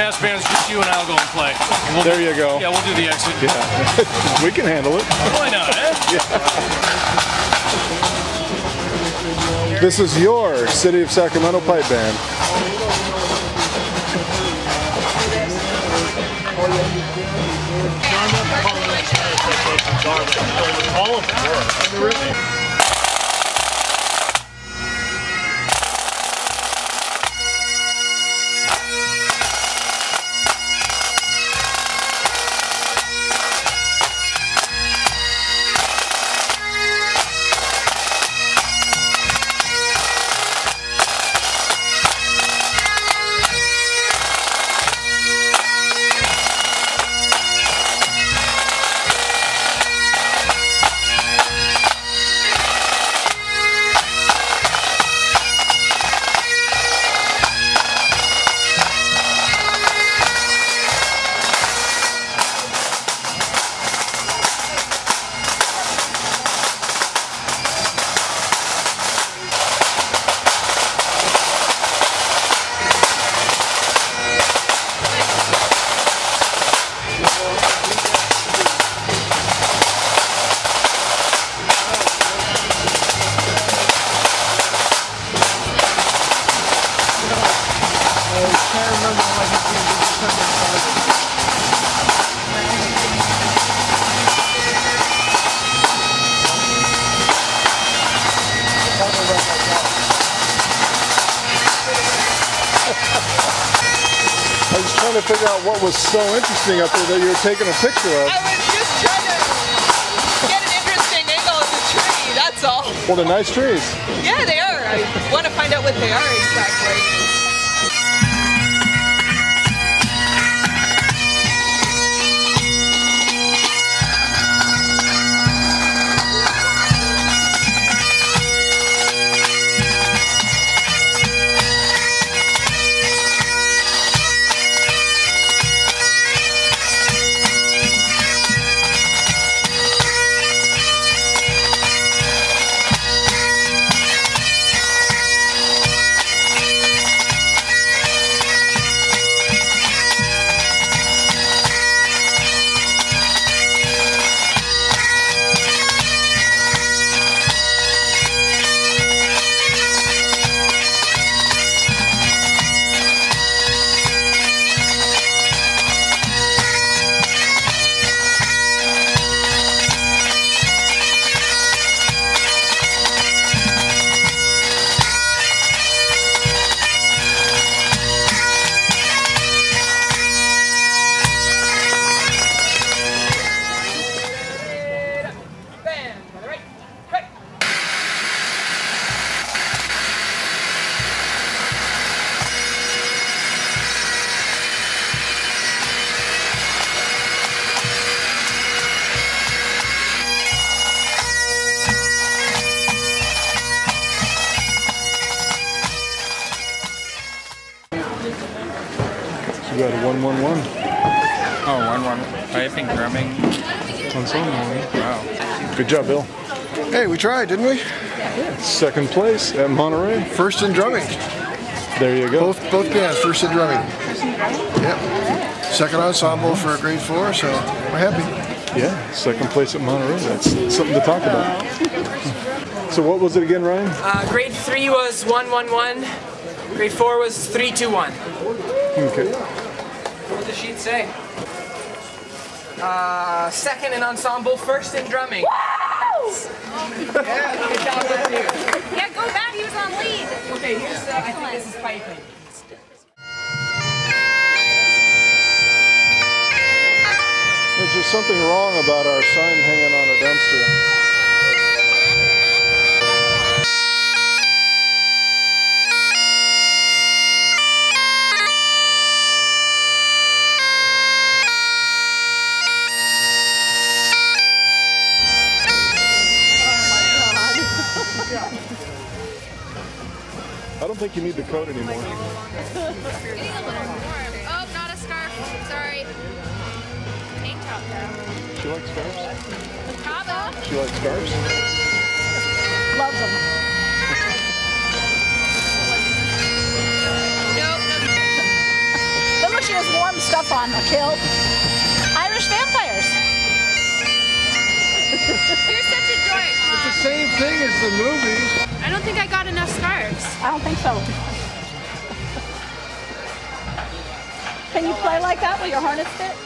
mass bands, just you and I'll go and play. There you go. Yeah, we'll do the exit. Yeah. We can handle it. Why not, eh? Yeah. This is your City of Sacramento Pipe Band. All of them. I was trying to figure out what was so interesting up there that you were taking a picture of. I was just trying to get an interesting angle of the tree, that's all. Well, they're nice trees. Yeah, they are. I want to find out what they are exactly. You got a 111. Oh, 1-1. Piping, drumming. Wow. Good job, Bill. Hey, we tried, didn't we? Second place at Monterey. First in drumming. There you go. Both bands, first in drumming. Yep. Second ensemble for grade 4, so we're happy. Yeah, second place at Monterey. That's something to talk about. So what was it again, Ryan? Grade 3 was 1-1-1. Grade 4 was 3-2-1. Okay. What did the sheet say? Second in ensemble, first in drumming. Yeah, good job with you. Yeah, go back, he was on lead. Okay, here's I think this is piping. There's just something wrong about our sign hanging on a dumpster. I don't think you need the coat anymore. Getting a little warm. Oh, not a scarf. Sorry. Tank top though. She likes scarves? Cabo. She likes scarves? Loves them. Nope. Look what she was has warm stuff on, a kilt. Irish vampires. You're such a dork, It's Mom. the same thing as the movies. I don't think I got enough scarves. I don't think so. Can you play like that with your harness fit?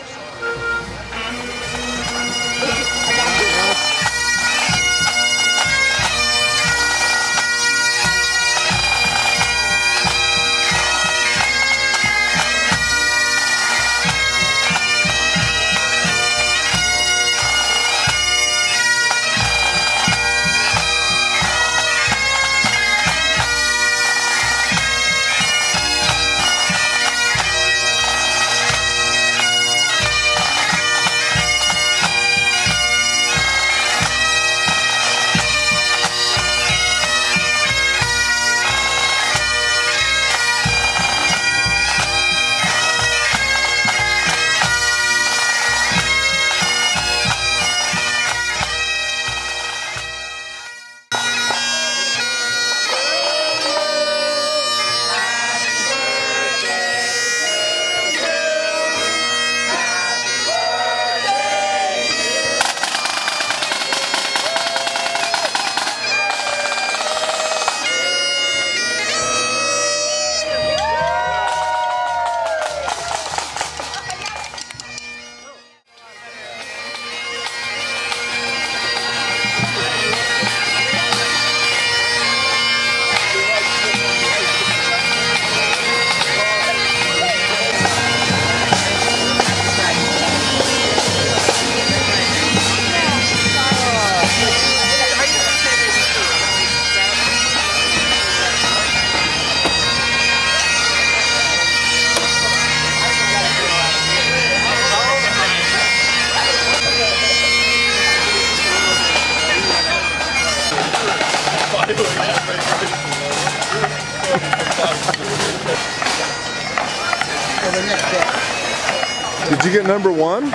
Did you get number one?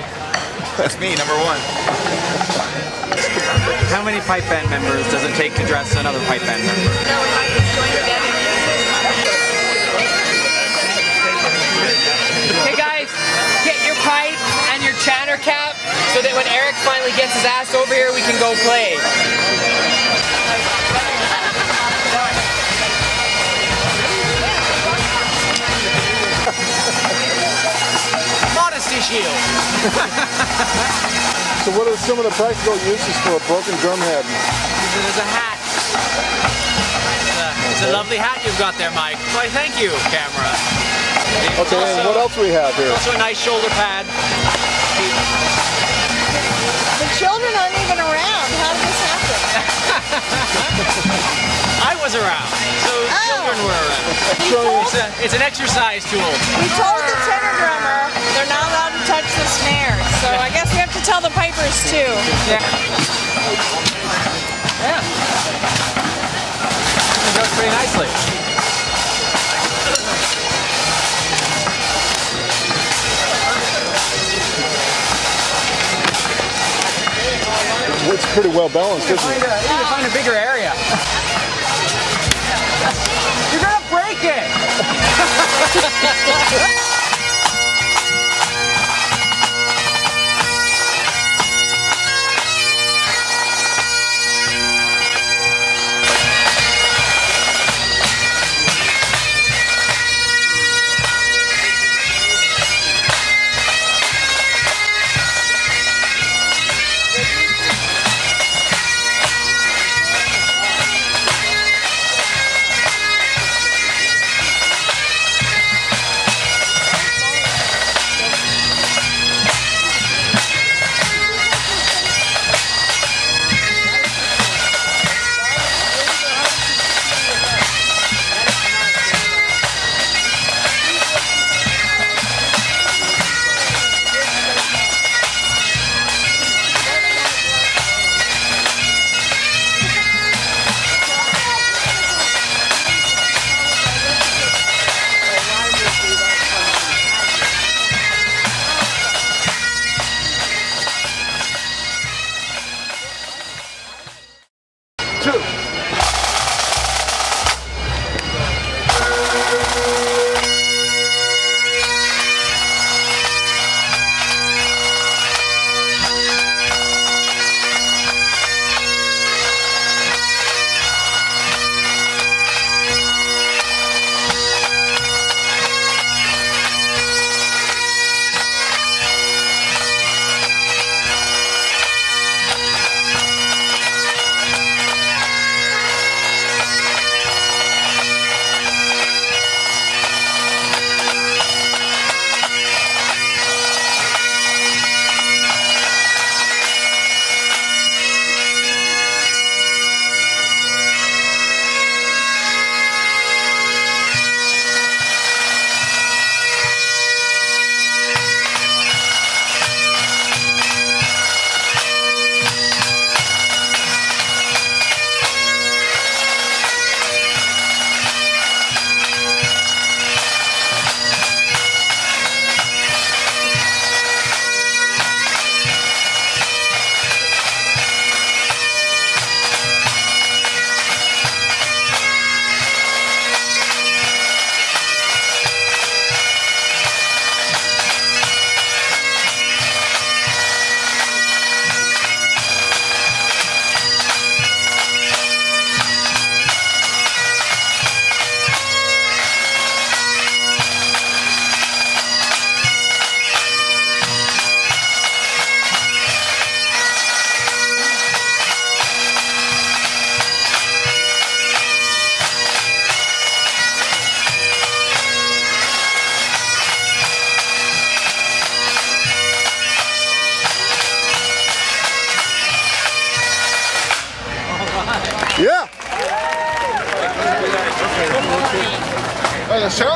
That's me, number one. How many pipe band members does it take to dress another pipe band member? Hey guys, get your pipe and your chanter cap so that when Eric finally gets his ass over here, we can go play. Modesty shield. So what are some of the practical uses for a broken drum head? There's a hat. It's a lovely hat you've got there, Mike. Why, thank you, camera. Okay, and what else we have here? Also a nice shoulder pad. The children aren't even around. How did this happen? I was around, so children were around. It's an exercise tool. We told the tenor drummer they're not allowed to touch the snare, so I guess we have to tell the pipers too. Yeah. Yeah. It goes pretty nicely. It's pretty well balanced, isn't it? You need to find a bigger area. You're gonna break it!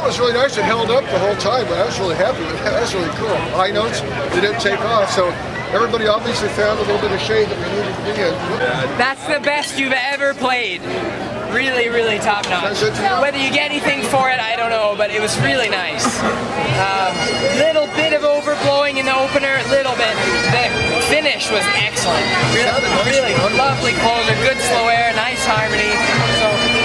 was really nice. It held up the whole time, but I was really happy with that. That was really cool. High notes, they didn't take off, so everybody obviously found a little bit of shade that we needed to be in. That's the best you've ever played. Really, really top notch. Whether you get anything for it, I don't know, but it was really nice. Little bit of overblowing in the opener, little bit. The finish was excellent. Really, really lovely closure, good slow air, nice harmony. So